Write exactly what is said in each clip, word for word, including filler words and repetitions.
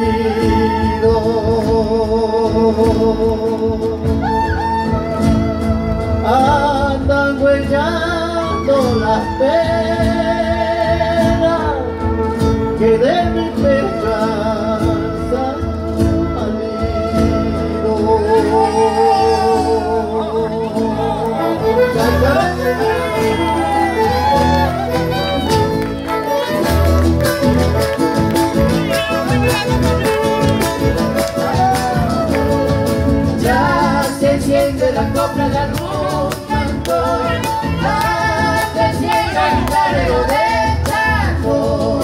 olvido. Andan huellando las penas que de mi pecho han salido. Ya se enciende la copla de algún cantor, ya se enciende el guitarrero de tango.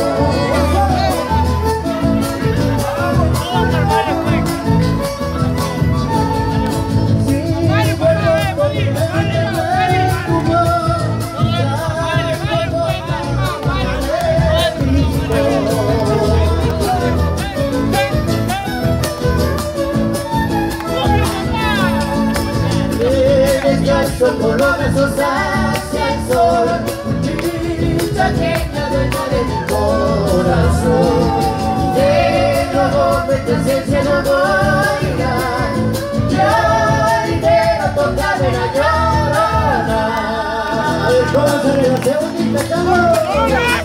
Con los besos hacia el sol, mi chaqueña dueña de mi corazón. De los hombres tu esencia enamora, yo dinero toca ver a llorar. ¿Cómo se le hace un dictador?